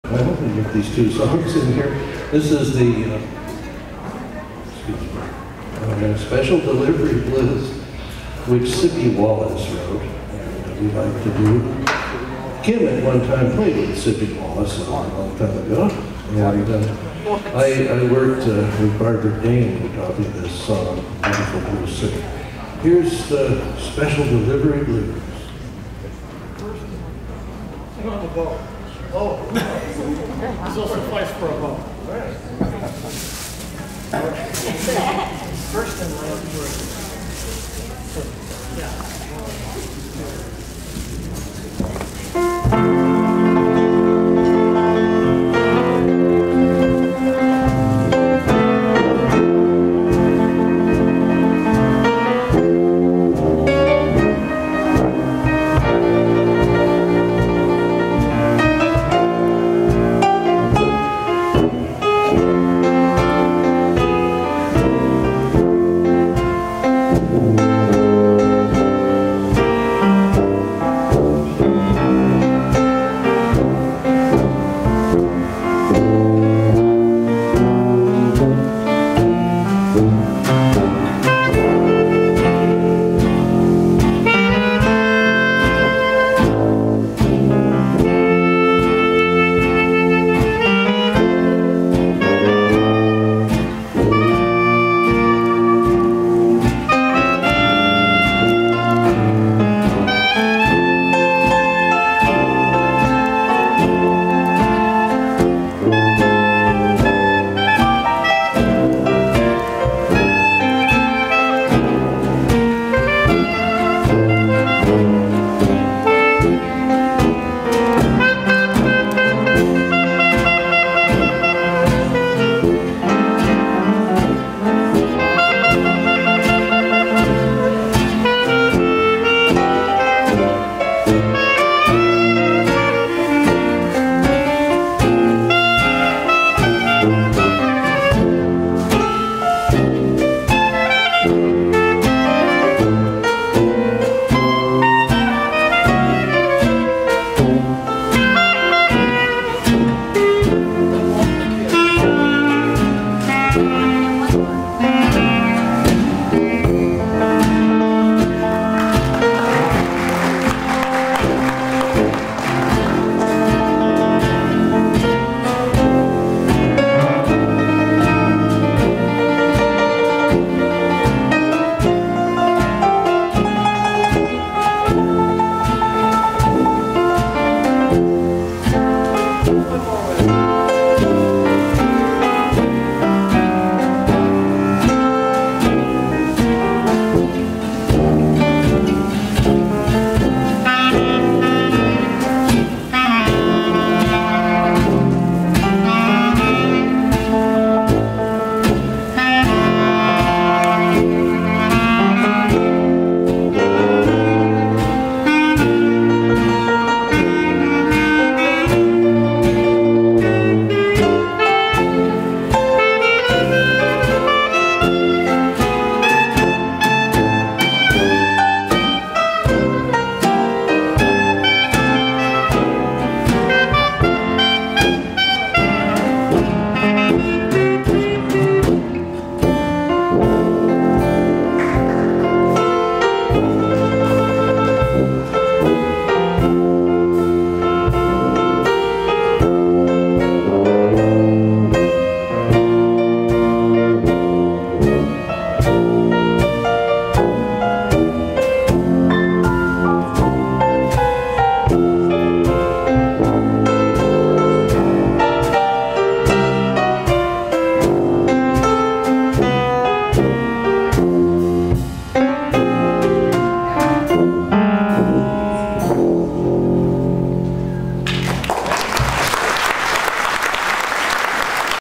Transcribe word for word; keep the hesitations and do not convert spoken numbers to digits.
I hope we get these two songs in here. This is the uh, excuse me, uh, Special Delivery Blues, which Sippy Wallace wrote, and we like to do. Kim at one time played with Sippy Wallace a long, long time ago, and uh, I, I worked uh, with Barbara Dane who taught me this song, Wonderful Blues Singer. Here's the Special Delivery Blues. On the boat. Oh, this will suffice for a boat. First and last word. Yeah. Thank you.